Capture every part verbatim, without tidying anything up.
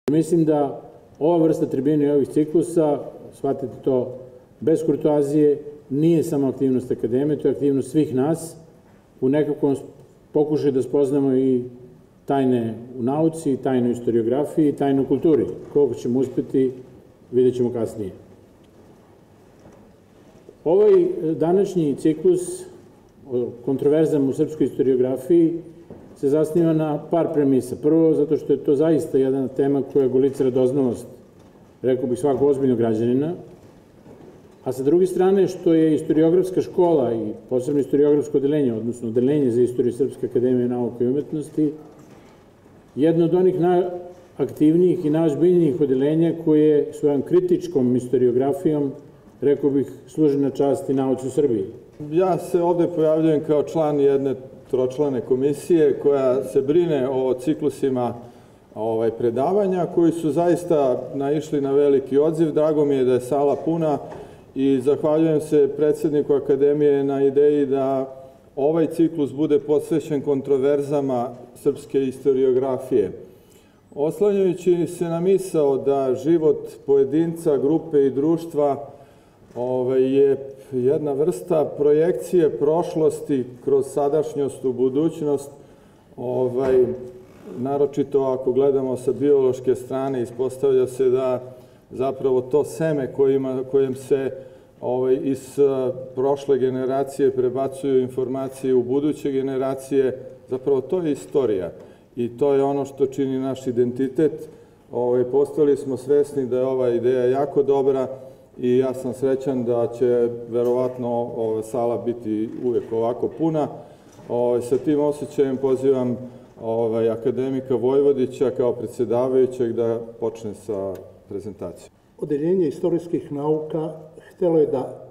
Mislim da ova vrsta tribine i ovih ciklusa, shvatite to bez kurtoazije, nije samo aktivnost akademije, to je aktivnost svih nas u nekakvom pokušaju da spoznamo i tajne u nauci, tajne u istoriografiji, tajne u kulturi. Koliko ćemo uspeti, vidjet ćemo kasnije. Ovaj današnji ciklus o kontroverzama u srpskoj istoriografiji se zasniva na par premisa. Prvo, zato što je to zaista jedna tema koja golica radoznalost, rekao bih, svakog ozbiljnog građanina, a sa druge strane što je istoriografska škola i posebno istoriografsko odeljenje, odnosno odeljenje za istoriju Srpske akademije nauka i umetnosti, jedno od onih najaktivnijih i najozbiljnijih odeljenja koje svojom kritičkom istoriografijom, rekao bih, služi na čast i nauci u Srbiji. Ja se ovde pojavljujem kao član jedne tročlane komisije koja se brine o ciklusima ovaj, predavanja koji su zaista naišli na veliki odziv. Drago mi je da je sala puna i zahvaljujem se predsedniku Akademije na ideji da ovaj ciklus bude posvećen kontroverzama srpske istoriografije. Oslanjajući se na misao da život pojedinca, grupe i društva ovaj, je jedna vrsta projekcije prošlosti kroz sadašnjost u budućnost, ovaj, naročito ako gledamo sa biološke strane, ispostavlja se da zapravo to seme kojima, kojim se ovaj, iz prošle generacije prebacuju informacije u buduće generacije, zapravo to je istorija i to je ono što čini naš identitet. Ovaj, postali smo svesni da je ova ideja jako dobra i ja sam srećan da će verovatno ova sala biti uvek ovako puna. Ovaj, sa tim osjećajem pozivam ovaj, akademika Vojvodića kao predsjedavajućeg da počne sa prezentacijom. Odeljenje istorijskih nauka htelo je da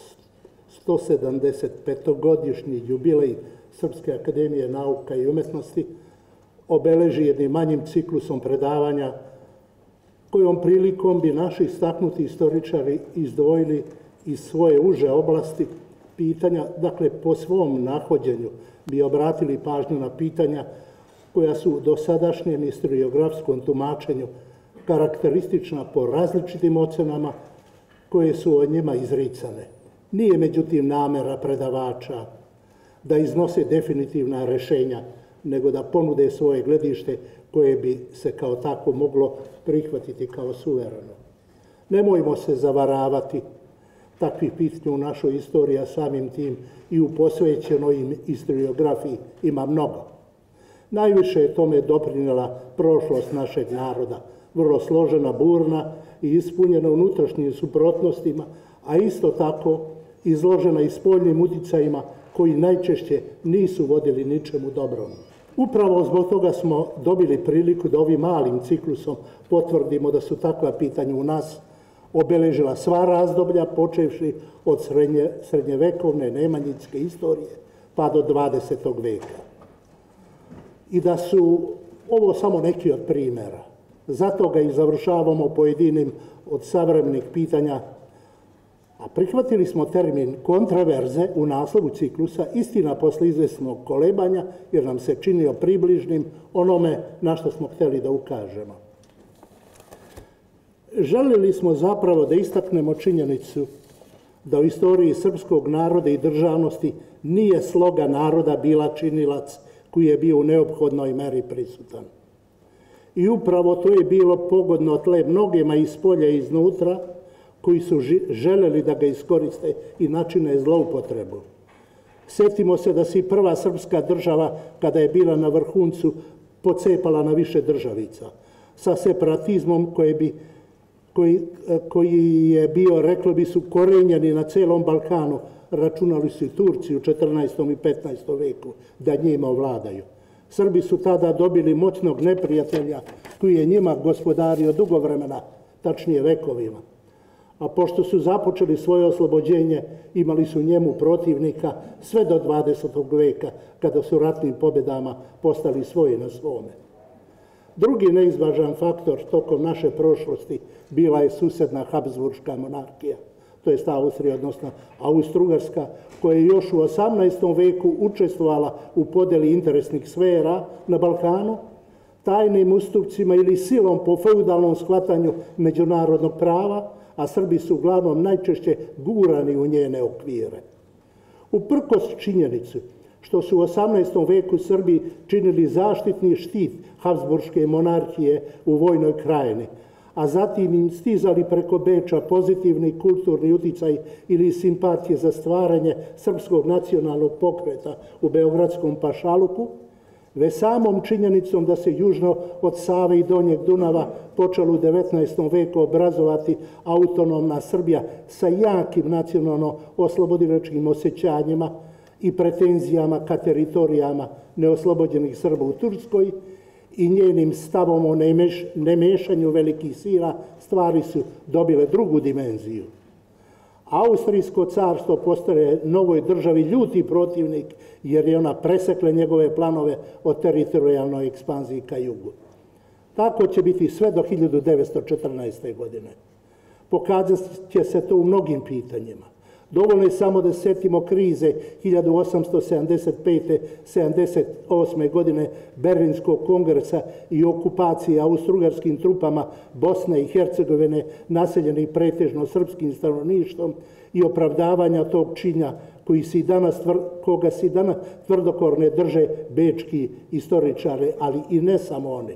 sto sedamdeset petogodišnji jubilej Srpske akademije nauka i umetnosti obeleži jednim manjim ciklusom predavanja kojom prilikom bi naši istaknuti istoričari izdvojili iz svoje uže oblasti pitanja, dakle po svom nahođenju bi obratili pažnju na pitanja koja su u dosadašnjem istoriografskom tumačenju karakteristična po različitim ocenama koje su od njima izricane. Nije međutim namera predavača da iznose definitivna rešenja, nego da ponude svoje gledište koje bi se kao tako moglo prihvatiti kao suvereno. Nemojmo se zavaravati, takvih pitanja u našoj istoriji, a samim tim i u posvećenoj istoriografiji ima mnogo. Najviše je tome doprinela prošlost našeg naroda, vrlo složena, burna i ispunjena unutrašnjim suprotnostima, a isto tako izložena i spoljnim uticajima koji najčešće nisu vodili ničemu dobrom. Upravo zbog toga smo dobili priliku da ovim malim ciklusom potvrdimo da su takva pitanja u nas obeležila sva razdoblja, počevši od srednje, srednjevekovne nemanjinske istorije pa do dvadesetog veka. I da su ovo samo neki od primera. Zato ga i završavamo pojedinim od savremenih pitanja, a prihvatili smo termin kontraverze u naslovu ciklusa, istina posle izvesnog kolebanja, jer nam se činio približnim onome na što smo hteli da ukažemo. Želeli smo zapravo da istaknemo činjenicu da u istoriji srpskog naroda i državnosti nije sloga naroda bila činilac koji je bio u neophodnoj meri prisutan. I upravo to je bilo pogodno tle mnogima iz polja i iznutra, koji su želeli da ga iskoriste i načine zloupotrebu. Setimo se da se i prva srpska država, kada je bila na vrhuncu, pocepala na više državica, sa separatizmom koji, bi, koji, koji je bio, reklo bi su, korenjeni na celom Balkanu. Računali su i Turci u četrnaestom i petnaestom veku da njima ovladaju. Srbi su tada dobili moćnog neprijatelja koji je njima gospodario dugo vremena, tačnije vekovima. A pošto su započeli svoje oslobođenje, imali su njemu protivnika sve do dvadesetog veka, kada su ratnim pobedama postali svoji na svome. Drugi neizvažan faktor tokom naše prošlosti bila je susedna Habsburška monarhija, to je Austrija, odnosno Austro-Ugarska, koja je još u osamnaestom veku učestvovala u podeli interesnih sfera na Balkanu, tajnim ustupcima ili silom po feudalnom shvatanju međunarodnog prava, a Srbi su uglavnom najčešće gurani u njene okvire. Uprkos činjenicu što su u osamnaestom veku Srbi činili zaštitni štit Habsburške monarhije u Vojnoj krajini, a zatim im stizali preko Beča pozitivni kulturni uticaj ili simpatije za stvaranje srpskog nacionalnog pokreta u Beogradskom pašaluku, već samom činjenicom da se južno od Save i Donjeg Dunava počelo u devetnaestom veku obrazovati autonomna Srbija sa jakim nacionalno-oslobodilačkim osjećanjima i pretenzijama ka teritorijama neoslobođenih Srba u Turskoj i njenim stavom o nemešanju velikih sila, stvari su dobile drugu dimenziju. Austrijsko carstvo postaje novoj državi ljuti protivnik jer je ona presekla njegove planove o teritorijalnoj ekspanziji ka jugu. Tako će biti sve do hiljadu devetsto četrnaeste. godine. Pokazat će se to u mnogim pitanjima. Dovoljno je samo da setimo krize hiljadu osamsto sedamdeset pete sedamdeset osme. godine Berlinskog kongresa i okupacije austrougarskim trupama Bosne i Hercegovine naseljenih pretežno srpskim stanovništvom i opravdavanja tog čina koji si danas, koga si danas tvrdokorne drže bečki istoričari, ali i ne samo oni.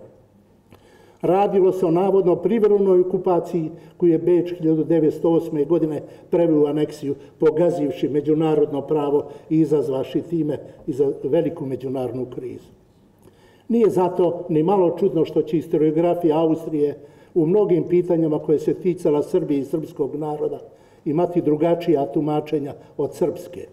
Radilo se o navodno privremenoj okupaciji koju je Beč hiljadu devetsto osme. godine preveo u aneksiju, pogazivši međunarodno pravo i izazvaši time i za veliku međunarodnu krizu. Nije zato ni malo čudno što će historiografija Austrije u mnogim pitanjima koje se ticala Srbije i srpskog naroda imati drugačija tumačenja od srpske.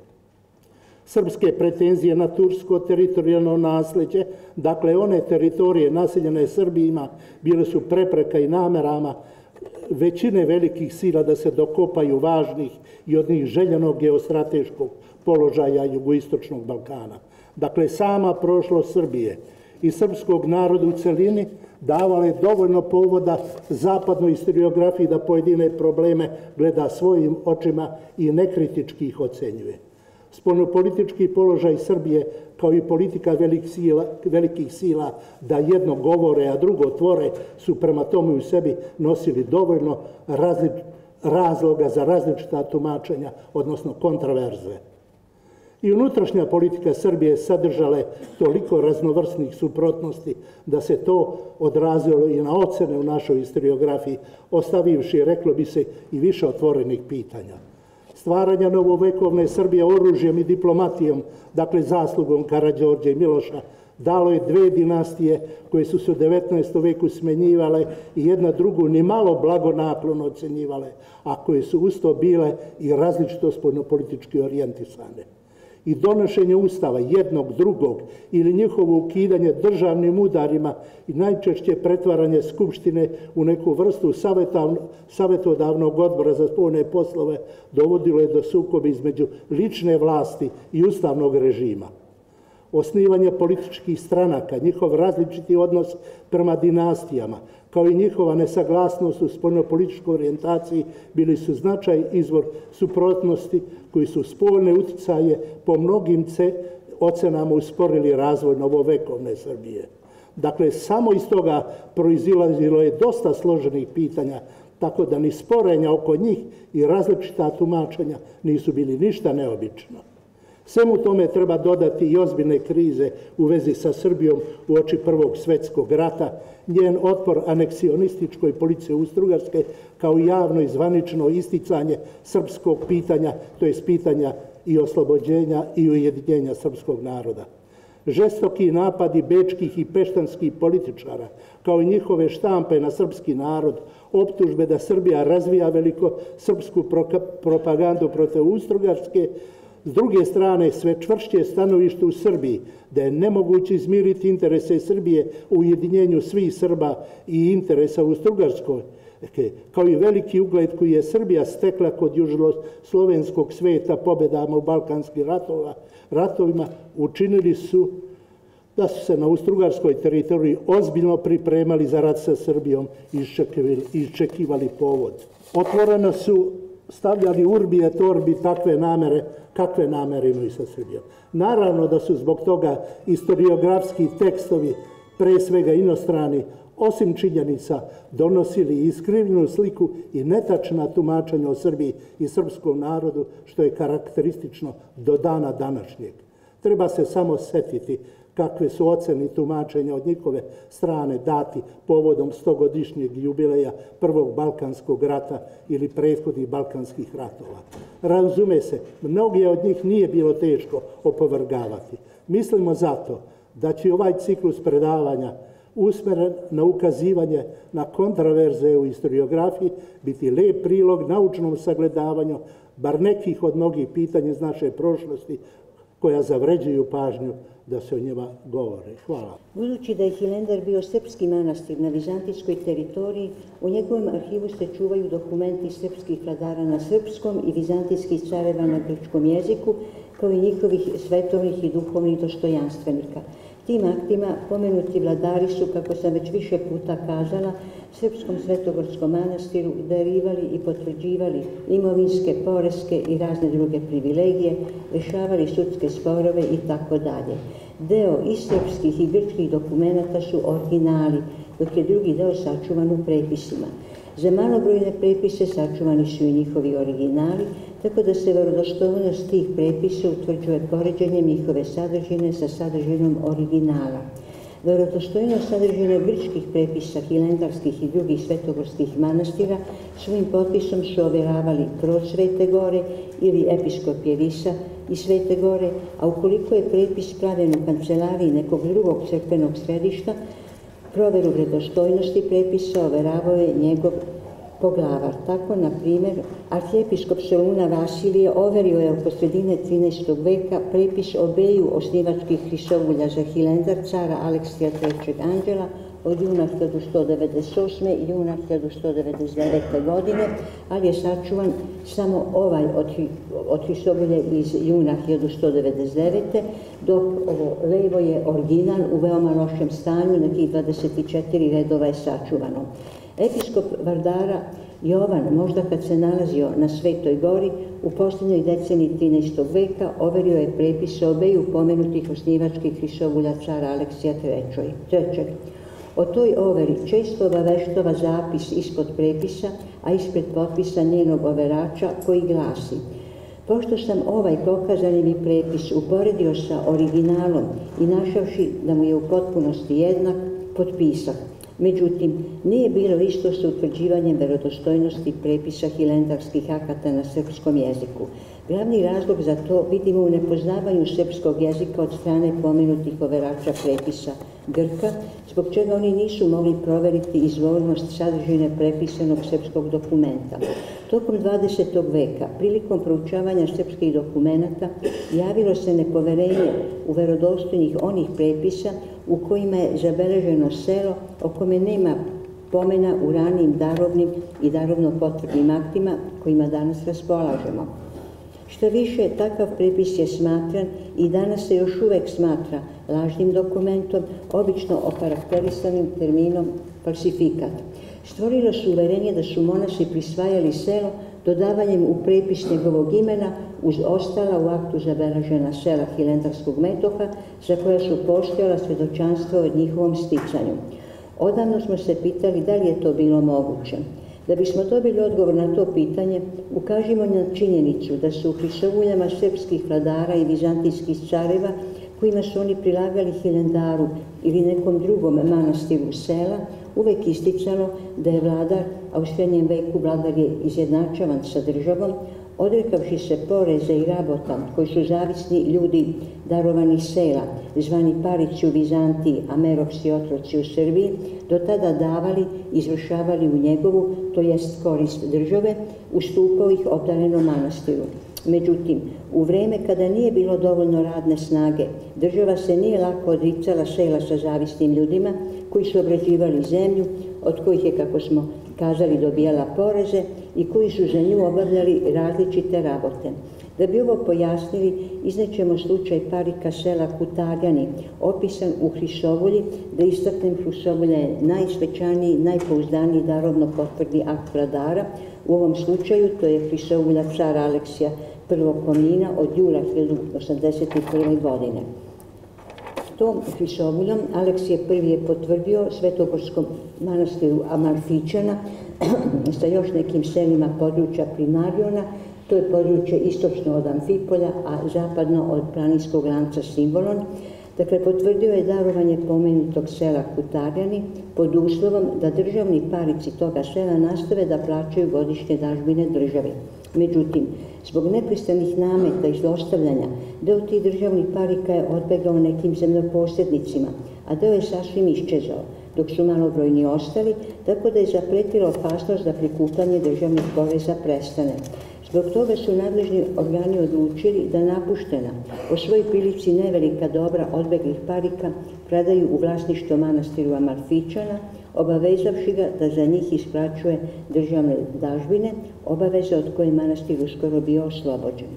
Srpske pretenzije na tursko teritorijalno nasleđe, dakle one teritorije naseljene Srbijima, bile su prepreka i namerama većine velikih sila da se dokopaju važnih i od njih željenog geostrateškog položaja jugoistočnog Balkana. Dakle, sama prošlost Srbije i srpskog naroda u celini davala je dovoljno povoda zapadnoj historiografiji da pojedine probleme gleda svojim očima i nekritički ih ocenjuje. Spoljnopolitički položaj Srbije, kao i politika velikih sila da jedno govore, a drugo tvore, su prema tome u sebi nosili dovoljno razloga za različita tumačenja, odnosno kontraverze. I unutrašnja politika Srbije sadržala je toliko raznovrsnih suprotnosti da se to odrazilo i na ocene u našoj historiografiji, ostavivši, reklo bi se, i više otvorenih pitanja. Stvaranja novovekovne Srbije oružjem i diplomatijom, dakle zaslugom Karađorđa i Miloša, dalo je dve dinastije koje su se u devetnaestom veku smenjivale i jedna drugu ni malo blagonaklono ocenjivale, a koje su usto bile i različito spoljnopolitički orijentisane. I donošenje ustava jednog, drugog ili njihovo ukidanje državnim udarima i najčešće pretvaranje Skupštine u neku vrstu savjetodavnog odbora za spoljne poslove dovodilo je do sukoba između lične vlasti i ustavnog režima. Osnivanje političkih stranaka, njihov različiti odnos prema dinastijama, kao i njihova nesaglasnost u spoljnopolitičkoj orijentaciji bili su značaj izvor suprotnosti koji su spoljne uticaje po mnogim ocenama usporili razvoj novovekovne Srbije. Dakle, samo iz toga proizilazilo je dosta složenih pitanja, tako da ni sporenja oko njih i različita tumačenja nisu bili ništa neobično. Svemu tome treba dodati i ozbiljne krize u vezi sa Srbijom u oči Prvog svetskog rata, njen otpor aneksionističkoj politici Austrougarske, kao javno i zvanično isticanje srpskog pitanja, to je pitanja i oslobođenja i ujedinjenja srpskog naroda. Žestoki napadi bečkih i peštanskih političara, kao i njihove štampe na srpski narod, optužbe da Srbija razvija veliko srpsku propagandu protiv Austrougarske, s druge strane, sve čvršće stanovište u Srbiji da je nemoguće izmiriti interese Srbije u ujedinjenju svih Srba i interesa u Austrougarskoj, kao i veliki ugled koji je Srbija stekla kod južnoslovenskog sveta pobedama u balkanskim ratovima, učinili su da su se na Austrougarskoj teritoriji ozbiljno pripremali za rat sa Srbijom i iščekivali povod. Otvoreno su stavljali urbi et orbi takve namere, kakve namere imaju sa Srbijom. Naravno da su zbog toga historiografski tekstovi pre svega inostrani, osim činjenica donosili iskrivljenu sliku i netačna tumačenja o Srbiji i srpskom narodu, što je karakteristično do dana današnjeg. Treba se samo setiti kakve su ocene i tumačenja od njihove strane dati povodom stogodišnjeg jubileja Prvog Balkanskog rata ili prethodnih Balkanskih ratova. Razume se, mnogi od njih nije bilo teško opovrgavati. Mislimo zato da će ovaj ciklus predavanja usmeren na ukazivanje na kontraverze u historiografiji biti lep prilog naučnom sagledavanju bar nekih od mnogih pitanja iz naše prošlosti koja zavređuju pažnju da se o njima govore. Hvala. Budući da je Hilendar bio srpski manastir na vizantijskoj teritoriji, u njegovom arhivu se čuvaju dokumenti srpskih vladara na srpskom i vizantijskih careva na grčkom jeziku, kao i njihovih svetovnih i duhovnih dostojanstvenika. Tim aktima pomenuti vladari su, kako sam već više puta kazala, Srpskom Svetogorskom manastiru darivali i potvrđivali imovinske, poreske i razne druge privilegije, rešavali sudske sporove i tako dalje. Deo i srpskih i grčkih dokumenata su originali, dok je drugi deo sačuvan u prepisima. Za malobrojne prepise sačuvani su i njihovi originali, tako da se verodostojnost tih prepisa utvrđuje poređenjem njihove sadržine sa sadržinom originala. Verodostojnost sadržine grčkih prepisa, hilendarskih i drugih svetogorskih manastira svojim potpisom su overavali kroz Svete Gore ili episkopije Risa i Svete Gore, a ukoliko je prepis pravljen u kancelariji nekog drugog crkvenog središta, proveru vredostojnosti prepisa overavao je njegov poglavar. Tako, na primjer, arhijepiskop Soluna Vasilije overio je oko sredine trinaestog veka prepis obeju osnivačkih hrisovulja za Hilendar cara Aleksija trećeg Anđela od juna hiljadu sto devedeset osme i juna hiljadu sto devedeset devete. godine, ali je sačuvan samo ovaj od, od hrisovulje iz juna hiljadu sto devedeset devete. dok ovo levo je original u veoma lošem stanju, nekih dvadeset četiri redova je sačuvano. Episkop Vardara Jovan, možda kad se nalazio na Svetoj Gori, u posljednjoj deceniji trinaestog veka overio je prepise obeju pomenutih osnivačkih hrisovulja cara Aleksija trećeg. O toj overi često obaveštava zapis ispod prepisa, a ispred potpisa njenog overača koji glasi: pošto sam ovaj pokazani mi prepis uporedio sa originalom i našavši da mu je u potpunosti jednak, potpisah. Međutim, nije bilo isto sa utvrđivanjem verodostojnosti prepisa hilendarskih akata na srpskom jeziku. Glavni razlog za to vidimo u nepoznavanju srpskog jezika od strane pomenutih overača prepisa Grka, zbog čega oni nisu mogli proveriti izvornost sadržine prepisanog srpskog dokumenta. Tokom dvadesetog veka, prilikom proučavanja srpskih dokumenata, javilo se nepoverenje u verodostojnih onih prepisa u kojima je zabeleženo selo o kome nema pomena u ranijim darovnim i darovno-potvrdim aktima kojima danas raspolažemo. Što više, takav prepis je smatran i danas se još uvek smatra lažnim dokumentom, obično okarakterisanim terminom falsifikat. Stvorilo su uverenje da su monasi prisvajali selo dodavanjem u prepis njegovog imena uz ostala u aktu zabeležena sela hilendarskog metoha za koja su postojala svedočanstva o njihovom sticanju. Odavno smo se pitali da li je to bilo moguće. Da bismo dobili odgovor na to pitanje, ukažimo na činjenicu da su u hrisovuljama srpskih vladara i vizantijskih careva, kojima su oni prilagali Hilendaru ili nekom drugom manastiru sela, uvek isticalo da je vladar, a u srednjem veku vladar je izjednačavan sa državom, odrekavši se poreza i rabota koji su zavisni ljudi darovanih sela, zvani parići u Vizantiji, a meroksi otroci u Srbiji, do tada davali, izvršavali u njegovu, to jest korist države, ustupao ih obdarenom manastiru. Međutim, u vreme kada nije bilo dovoljno radne snage, država se nije lako odricala sela sa zavisnim ljudima koji su obrađivali zemlju, od kojih je, kako smo kazali, dobijala poreze i koji su za nju obavljali različite rabote. Da bi ovo pojasnili, iznećemo slučaj parika sela Kutarjani, opisan u Hrisovulji, da istaknem Hrisovulja je najsvećaniji, najpouzdaniji darovno-potvrdni akt vladara. U ovom slučaju to je Hrisovulja cara Aleksija prvog Komnina od jula hiljadu osamdeset prve. godine. Tom Hrisovuljom Aleksije prvi je potvrdio Svetogorskom manastiru Amalfičana sa još nekim selima područja Primariona, to je područje istočno od Amfipolja, a zapadno od planinskog lanca Simbolon. Dakle, potvrdio je darovanje pomenutog sela Kutarjani pod uslovom da državni parici toga sela nastave da plaćaju godišnje dažbine državi. Međutim, zbog neprestanih nameta i zlostavljanja, deo tih državnih parika je odbegao nekim zemljoposjednicima, a deo je sasvim iščezao, dok su malobrojni ostali, tako da je zapretila opasnost da prikupljanje državnih poreza prestane. Zbog toga su nadležni organi odlučili da napuštena, po svojoj prilici nevelika dobra odbeglih parika predaju u vlasništvo manastiru Amalfičana, obavezavši ga da za njih isplaćuje državne dažbine, obaveze od koje manastir uskoro bio oslobođen.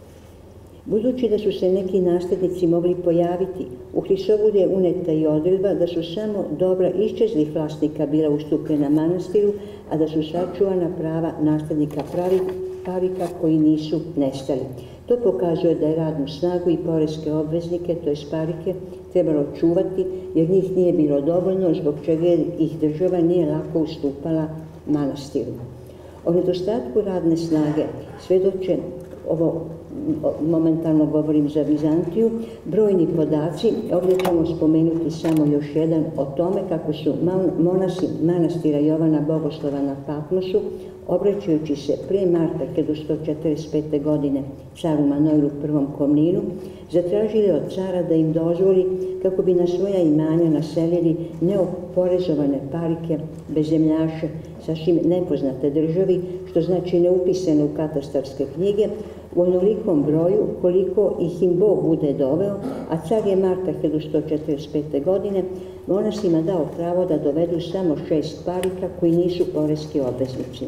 Budući da su se neki nasljednici mogli pojaviti, u Hrisovulje je uneta i odredba da su samo dobra iščezlih vlasnika bila ustupljena manastiru, a da su sačuvana prava nasljednika pravi parika koji nisu nestali. To pokazuje da je radnu snagu i poreske obveznike, to je parike, trebalo čuvati, jer njih nije bilo dovoljno, zbog čega ih država nije lako ustupala manastiru. O nedostatku radne snage svjedoče, ovo momentalno govorim za Vizantiju, brojni podaci, ovdje ćemo spomenuti samo još jedan o tome kako su monasi manastira Jovana Bogoslova na Patmosu, obraćajući se prije marta hiljadu sto četrdeset pete. godine caru Manojlu prvom Komninu, zatražili od cara da im dozvoli kako bi na svoja imanja naselili neoporezovane parike, bezemljaše, sasvim nepoznate državi, što znači neupisane u katastarske knjige, u onolikom broju koliko ih im Bog bude doveo, a car je marta hiljadu sto četrdeset pete. godine monasima dao pravo da dovedu samo šest parika koji nisu poreski obveznici.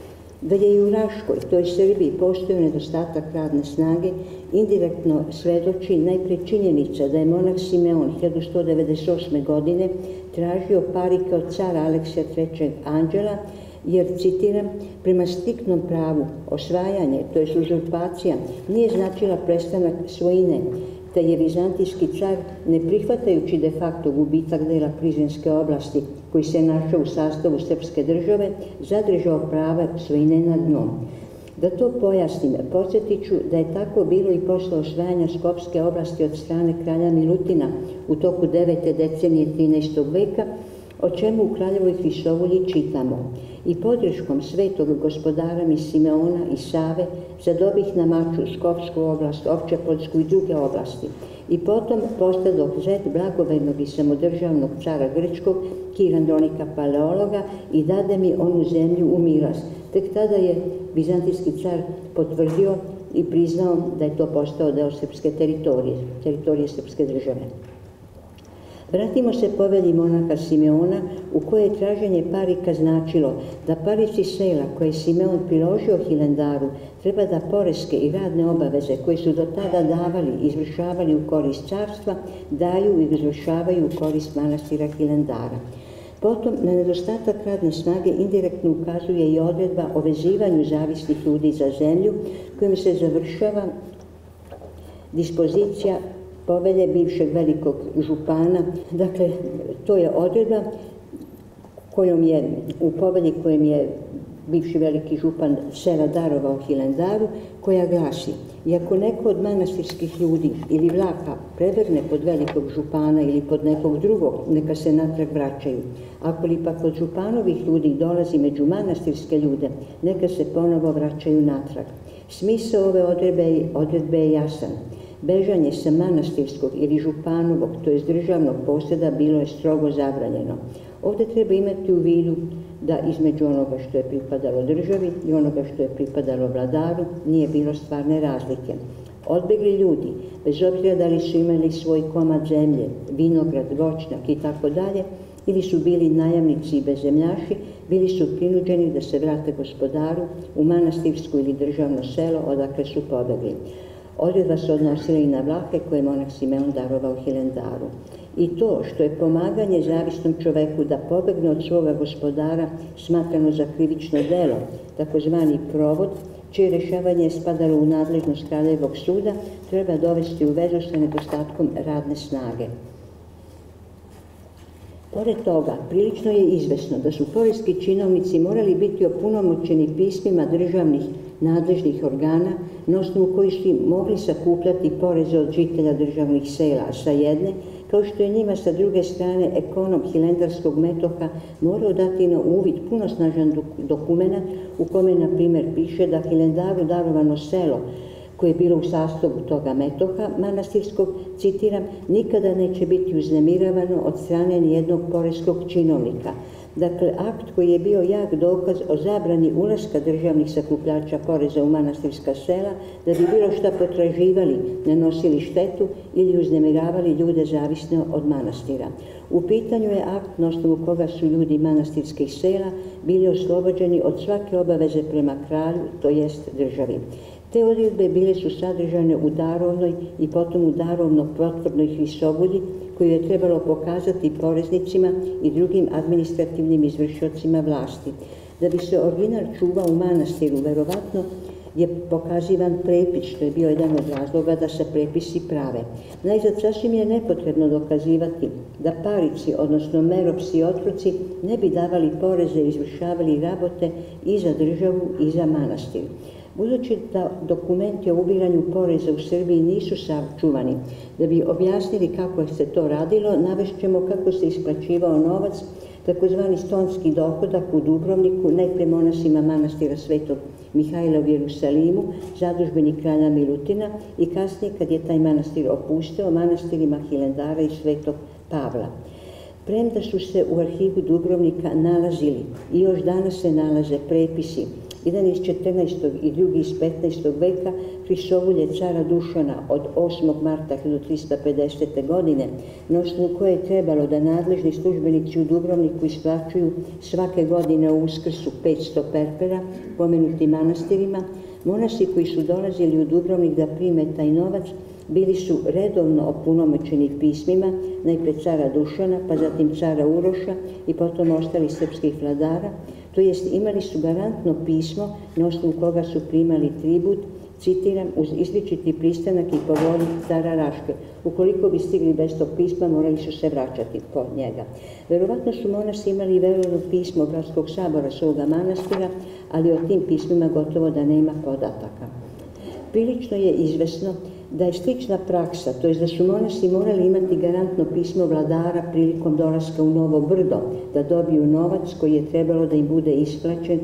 Da je i u Raškoj, toj Srbiji, postojao nedostatak radne snage, indirektno svedoči najprije činjenica da je monah Simeon hiljadu sto devedeset osme. godine tražio parike od cara Aleksija trećeg. Anđela, jer, citiram, prema striktnom pravu osvajanje, to je uzurpacija, nije značila prestanak svojine, te je vizantijski car, ne prihvatajući de facto gubitak dela Prizrenske oblasti, koji se našao u sastavu srpske države, zadržao prava svojine nad njom. Da to pojasnim, podsjetit ću da je tako bilo i posle osvajanja Skopske oblasti od strane kralja Milutina u toku devete decenije trinaestog. veka, o čemu u Kraljevoj Hrisovulji čitamo: i podrškom svetog gospodara mi Simeona i Save zadobih na maču Skopsku oblast, Općepoljsku i druge oblasti. I potom postadoh zet blagovernog i samodržavnog cara Grčkog, Kirandronika Paleologa, i dade mi onu zemlju u milost. Tek tada je vizantijski car potvrdio i priznao da je to postao deo srpske teritorije, teritorije srpske države. Vratimo se povelji monaha Simeona, u koje je traženje parika značilo da parici sela koje je Simeon priložio Hilandaru treba da poreske i radne obaveze koje su do tada davali i izvršavali u korist carstva, daju i izvršavaju u korist manastira Hilandara. Potom, na nedostatak radne snage indirektno ukazuje i odredba o vezivanju zavisnih ljudi za zemlju, kojim se završava dispozicija povelje bivšeg velikog župana. Dakle, to je odredba kojom je, u povelji kojom je bivši veliki župan sela darovao Hilandaru, koja glasi: i ako neko od manastirskih ljudi ili vlaka prevrne pod velikog župana ili pod nekog drugog, neka se natrag vraćaju. Ako li pa kod županovih ljudi dolazi među manastirske ljude, neka se ponovo vraćaju natrag. Smisao ove odredbe, odredbe je jasan. Bežanje sa manastirskog ili županovog, to je državnog posjeda, bilo je strogo zabranjeno. Ovdje treba imati u vidu da između onoga što je pripadalo državi i onoga što je pripadalo vladaru nije bilo stvarne razlike. Odbegli ljudi, bez obzira da li su imali svoj komad zemlje, vinograd, voćnjak i tako dalje, ili su bili najamnici i bezemljaši, bili su prinuđeni da se vrate gospodaru u manastirsko ili državno selo odakle su pobegli. Odredba se odnosila i na vlahe koje je monah Simeon darovao Hilandaru. I to što je pomaganje zavisnom čoveku da pobegne od svoga gospodara smatrano za krivično delo, takozvani provod, čije rješavanje je spadalo u nadležnost kraljevog suda, treba dovesti u vezu sa nedostatkom radne snage. Pored toga, prilično je izvesno da su poreski činovnici morali biti opunomoćeni pismima državnih nadležnih organa na osnovu koji su mogli sakupljati poreze od žitelja državnih sela sa jedne, kao što je njima sa druge strane ekonom hilendarskog metoha morao dati na uvid puno snažan dokument u kome, na primjer, piše da Hilendaru darovano selo koje je bilo u sastavu toga metoha manastirskog, citiram, nikada neće biti uznemiravano od strane nijednog poreskog činovnika. Dakle, akt koji je bio jak dokaz o zabrani ulaska državnih sakupljača poreza u manastirska sela, da bi bilo šta potraživali, nanosili štetu ili uznemiravali ljude zavisno od manastira. U pitanju je akt na osnovu koga su ljudi manastirskih sela bili oslobođeni od svake obaveze prema kralju, to jest državi. Te odredbe bile su sadržane u darovnoj i potom u darovno-potvrdnoj hrisobulji koju je trebalo pokazati poreznicima i drugim administrativnim izvršiocima vlasti. Da bi se original čuvao u manastiru, verovatno je pokazivan prepis, što je bio jedan od razloga da se prepisi prave. Najzad, sasvim je nepotrebno dokazivati da parici, odnosno meropsi i otroci, ne bi davali poreze i izvršavali rabote i za državu i za manastir. Budući da dokumenti o ubiranju poreza u Srbiji nisu sačuvani, da bi objasnili kako se to radilo, navešćemo kako se isplaćivao novac, takozvani stonski dohodak u Dubrovniku, najpre monasima manastira Svetog Mihajla u Jerusalimu, zadužbeni kralja Milutina, i kasnije, kad je taj manastir opustio, manastirima Hilendara i Svetog Pavla. Premda su se u arhivu Dubrovnika nalazili i još danas se nalaze prepisi, jedan iz četrnaestog i drugi iz petnaestog veka, hrisovulje cara Dušana od osmog marta hiljadu trista pedesete. godine, na osnovu koje je trebalo da nadležni službenici u Dubrovniku isplaćuju svake godine u Uskrsu petsto perpera pomenutim manastirima, monasi koji su dolazili u Dubrovnik da prime taj novac bili su redovno opunomoćeni pismima, najpre cara Dušana, pa zatim cara Uroša i potom ostalih srpskih vladara, to jest imali su garantno pismo na osnovu koga su primali tribut, citiram, uz izričiti pristanak i po volji cara Raške. Ukoliko bi stigli bez tog pisma, morali su se vraćati kod njega. Verovatno su monasi imali verovno pismo Gradskog sabora svoga manastira, ali o tim pismima gotovo da nema podataka. Prilično je izvesno da je slična praksa, to je da su monasi morali imati garantno pismo vladara prilikom dolaska u Novo Brdo, da dobiju novac koji je trebalo da im bude isplaćen,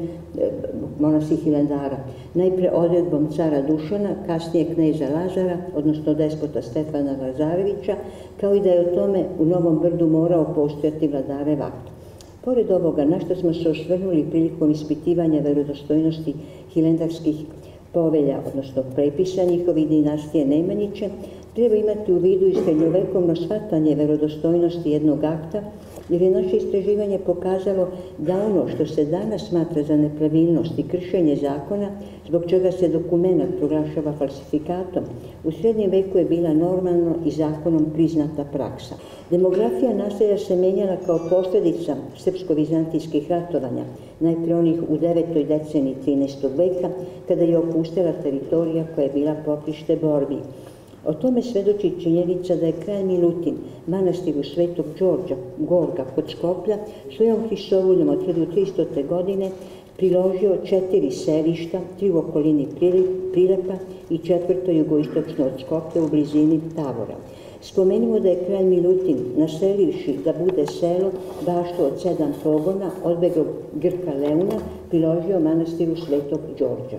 monasi Hilendara. Najpre odredbom cara Dušana, kasnije kneza Lazara, odnosno despota Stefana Lazarevića, kao i da je o tome u Novom Brdu morao postojati vladarev akt. Pored ovoga, na što smo se osvrnuli prilikom ispitivanja verodostojnosti hilendarskih povelja, odnosno prepisa njihovih dinastije Nemanjiće, treba imati u vidu i srednjovekovno shvatanje verodostojnosti jednog akta, jer je naše istraživanje pokazalo da ono što se danas smatra za nepravilnost i kršenje zakona, zbog čega se dokument proglašava falsifikatom, u srednjem veku je bila normalno i zakonom priznata praksa. Demografija naselja se menjala kao posljedica srpsko-vizantijskih ratovanja, najprije onih u devetoj deceniji trinaestog veka, kada je opustela teritorija koja je bila poprište borbi. O tome svedoči činjenica da je kralj Milutin manastiru Svetog Đorđa, Gorga kod Skoplja, svojom hrisovuljom od hiljadu tristote. godine priložio četiri selišta, tri u okolini Prilepa i četvrto jugoistočno od Skoplja u blizini Tavora. Spomenimo da je kralj Milutin, naselivši da bude selo baštu od sedam pogona, odbeglog Grka Leuna, priložio manastiru Svetog Đorđa.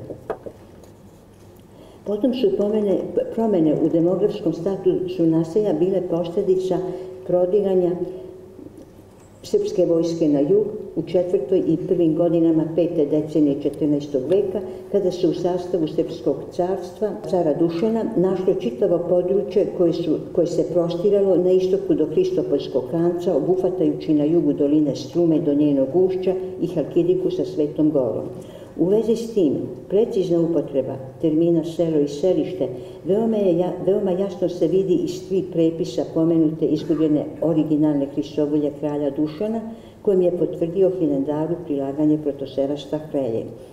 Potom su pomene, promene u demografskom statusu naselja bile posljedica prodiranja srpske vojske na jug u četvrtoj i prvim godinama pete decenije četrnaestog veka, kada se u sastavu Srpskog carstva, cara Dušana, našlo čitavo područje koje, su, koje se prostiralo na istoku do Hristopolskog klanca, obuhvatajući na jugu doline Strume do njenog ušća i Halkidiku sa Svetom Gorom. U vezi s tim, precizna upotreba termina selo i selište veoma, je, veoma jasno se vidi iz tri prepisa pomenute izgubljene originalne hrisovulje kralja Dušana, kojim je potvrdio Hilendaru prilaganje protosevasta Hrelje.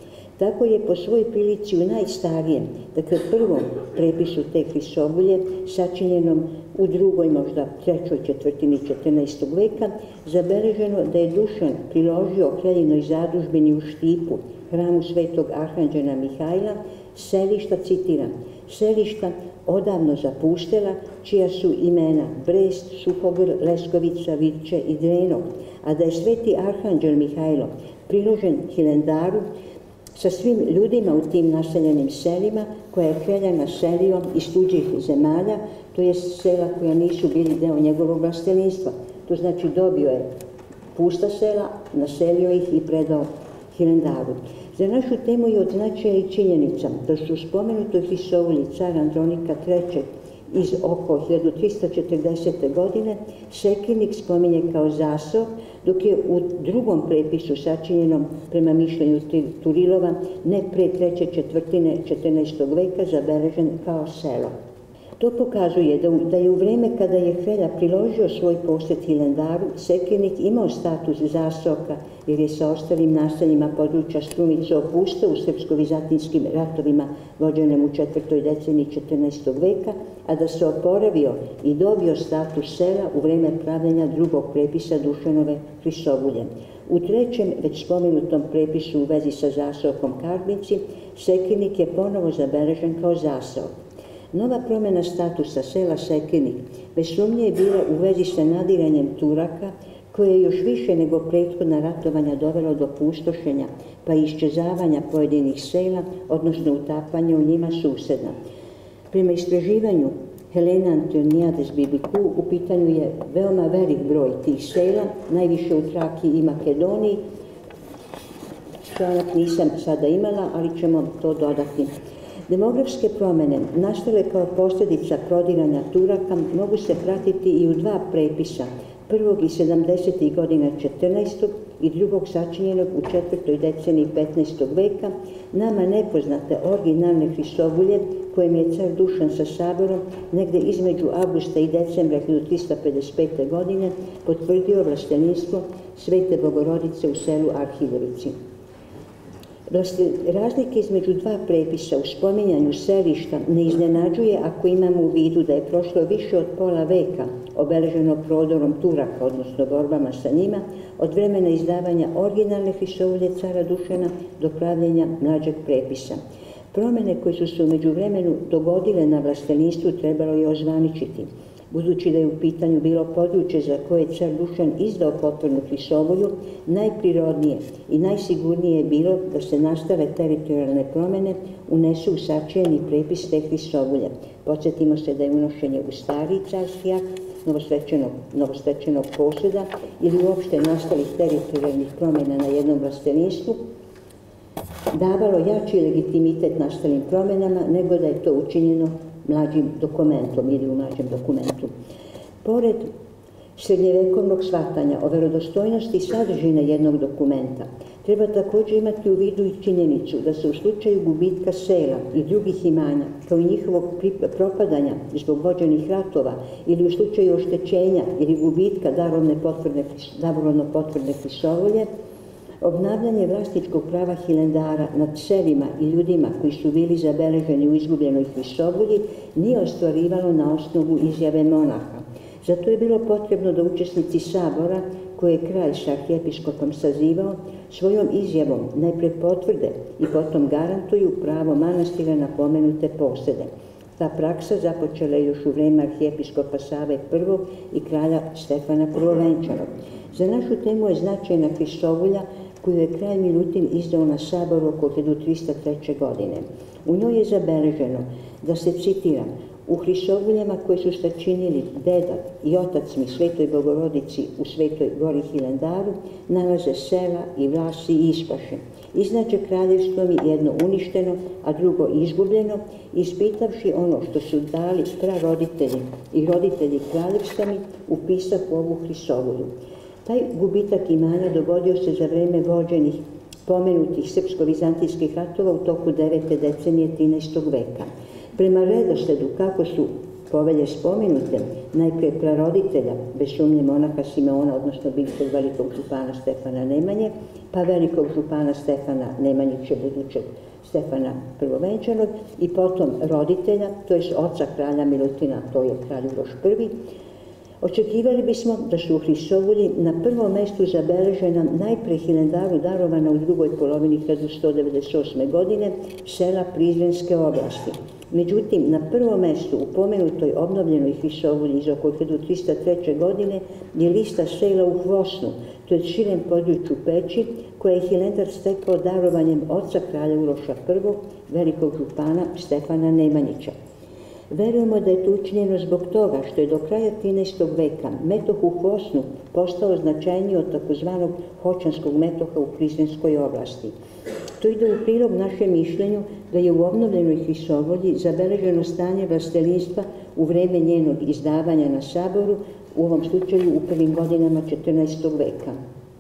Tako je po svoj prilici u najstarijem, dakle prvom prepisu te Hrisovulje, sačinjenom u drugoj, možda trećoj četvrtini četrnaestog veka, zabeleženo da je Dušan priložio kraljinoj zadužbini u Štipu, hramu svetog Arhanđela Mihajla, selišta, citiram, selišta odavno zapustela, čija su imena Brest, Suhogr, Leskovica, Virče i Drenok, a da je sveti Arhanđel Mihajlo priložen Hilandaru sa svim ljudima u tim naseljenim selima koja je kralja naselio iz tuđih zemalja, to je sela koja nisu bili deo njegovog vlastelinstva. To znači dobio je pusta sela, naselio ih i predao Hilandaru. Za našu temu je od značaja i činjenica da su u spomenutoj Hrisovulji car Andronika trećeg iz oko hiljadu trista četrdesete. godine Sekirnik spominje kao zasao, dok je u drugom prepisu sačinjenom prema mišljenju Turilova ne pre treće četvrtine četrnaestog veka zabeležen kao selo. To pokazuje da, da je u vreme kada je Hrelja priložio svoj posjet Hilandaru, Sekirnik imao status zaseoka jer je sa ostalim naseljima područja Strumice opustao u srpsko-vizantinskim ratovima vođenim u četvrtoj deceniji četrnaestog veka, a da se oporavio i dobio status sela u vreme pravljenja drugog prepisa Dušanove Hrisovulje. U trećem, već spomenutom prepisu u vezi sa zaseokom Karbinci, Sekirnik je ponovo zabeležen kao zaseok. Nova promjena statusa sela Sekirnik bez sumnje je bila u vezi sa nadiranjem Turaka, koje je još više nego prethodna ratovanja dovelo do pustošenja pa i iščezavanja pojedinih sela, odnosno utapanja u njima susedna. Prema istraživanju Helene Antoniades Bibiku u pitanju je veoma velik broj tih sela, najviše u Trakiji i Makedoniji. Članak nisam sada imala, ali ćemo to dodati. Demografske promjene nastale kao posljedica prodiranja Turaka mogu se pratiti i u dva prepisa, prvog iz sedamdesetih godina četrnaestog i drugog sačinjenog u četvrtoj deceniji petnaestog veka, nama nepoznate originalne Hrisovulje kojim je car Dušan sa saborom negde između avgusta i decembra hiljadu trista pedeset pete. godine potvrdio vlastelinstvo Svete Bogorodice u selu Arhidovici. Razlike između dva prepisa u spominjanju selišta ne iznenađuje ako imamo u vidu da je prošlo više od pola veka obeleženo prodorom Turaka, odnosno borbama sa njima, od vremena izdavanja originalne Hrisovulje cara Dušana do pravljenja mlađeg prepisa. Promjene koje su se u međuvremenu dogodile na vlastelinstvu trebalo je ozvaničiti. Budući da je u pitanju bilo područje za koje je car Dušan izdao potvrdnu Hrisovulju, najprirodnije i najsigurnije je bilo da se nastale teritorijalne promjene unesu u sačinjeni prepis te Hrisovulje. Podsjetimo se da je unošenje u stari carski akt novostečenog, novostečenog posjeda ili uopšte nastalih teritorijalnih promjena na jednom vlastelinstvu davalo jači legitimitet nastalim promjenama nego da je to učinjeno mlađim dokumentom ili u mlađem dokumentu. Pored srednjevekovnog shvatanja o verodostojnosti sadržine jednog dokumenta, treba također imati u vidu i činjenicu da se u slučaju gubitka sela i drugih imanja, kao i njihovog propadanja zbog vođenih ratova ili u slučaju oštećenja ili gubitka darovne potvrdne, darovno potvrdne Hrisovulje, obnavljanje vlasničkog prava Hilandara nad selima i ljudima koji su bili zabeleženi u izgubljenoj Hrisovulji nije ostvarivalo na osnovu izjave monaha. Zato je bilo potrebno da učesnici sabora, koje je kralj sa arhijepiskopom sazivao, svojom izjavom najpre potvrde i potom garantuju pravo manastira na pomenute posede. Ta praksa započela je još u vreme arhijepiskopa Save prvog i kralja Stefana Prvovenčanog. Za našu temu je značajna Hrisovulja koju je kralj Milutin izdao na saboru oko hiljadu trista treće. godine. U njoj je zabeleženo da se, citiram, u Hrisovuljama koje su sačinili deda i otac mi Svetoj Bogorodici u Svetoj gori Hilandaru nalaze sela i vlasi i ispaše. Iznače kraljevstvo mi jedno uništeno, a drugo izgubljeno, ispitavši ono što su dali praroditelji i roditelji kraljevstva mi, upisah u ovu Hrisovulju. Taj gubitak imanja dogodio se za vreme vođenih pomenutih srpsko-vizantijskih ratova u toku devete decenije trinaestog veka. Prema redosledu kako su povelje spomenute, najprije praroditelja, bez sumnje monaha Simeona, odnosno bivšeg velikog župana Stefana Nemanje, pa velikog župana Stefana Nemanjića, budućeg Stefana Prvovenčanog, i potom roditelja, to je oca kralja Milutina, to je kralj Uroš Prvi, očekivali bismo da su u Hristovulji na prvom mestu zabeležena najpre Hilandaru darovana u drugoj polovini hiljadu sto devedeset osme. godine sela Prizrenske oblasti. Međutim, na prvom mestu u pomenutoj obnovljenoj Hristovulji iz oko hiljadu trista treće. godine je lista sela u Hvosnu, to je širem području Peći, koje je Hilandar stekao darovanjem oca kralja Uroša Prvog, velikog župana Stefana Nemanjića. Verujemo da je to učinjeno zbog toga što je do kraja trinaestog. veka metoh u Hvosnu postao značajniji od takozvanog Hočanskog metoha u Prizrenskoj oblasti. To ide u prilog našem mišljenju da je u obnovljenoj Hristovulji zabeleženo stanje vlastelinstva u vreme njenog izdavanja na saboru, u ovom slučaju u prvim godinama četrnaestog. veka.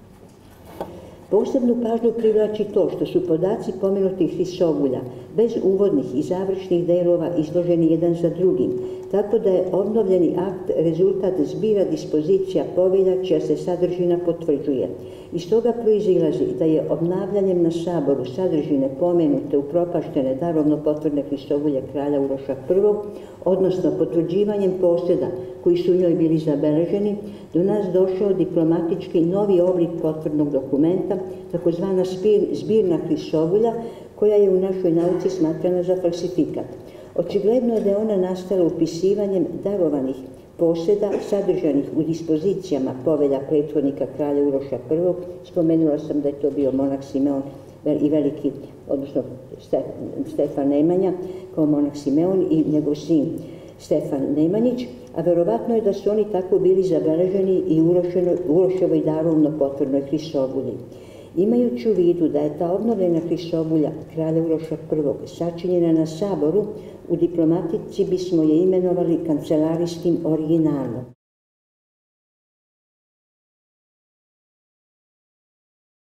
Posebnu pažnju privlači to što su podaci pomenutih Hristovulja bez uvodnih i završnih delova izloženi jedan za drugim, tako da je obnovljeni akt rezultat zbira dispozicija povelja čija se sadržina potvrđuje. Iz toga proizilazi da je obnavljanjem na saboru sadržine pomenute upropaštene darovno potvrdne Hristovulje kralja Uroša Prvog, odnosno potvrđivanjem posjeda koji su u njoj bili zabeleženi, do nas došao diplomatički novi oblik potvrdnog dokumenta, takozvana zbirna Hristovulja, koja je u našoj nauci smatrana za falsifikat. Očigledno je da je ona nastala upisivanjem darovanih posjeda sadržanih u dispozicijama povelja prethodnika kralja Uroša Prvog. Spomenula sam da je to bio monah Simeon i veliki, odnosno Stefan Nemanja kao monah Simeon i njegov sin Stefan Nemanjić, a verovatno je da su oni tako bili zabeleženi i u Uroševoj darovno potvrdnoj Hristovulji. Imajući u vidu da je ta obnovljena Hristovulja kralja Uroša Prvog sačinjena na saboru, u diplomatici bismo je imenovali kancelarijskim originalom.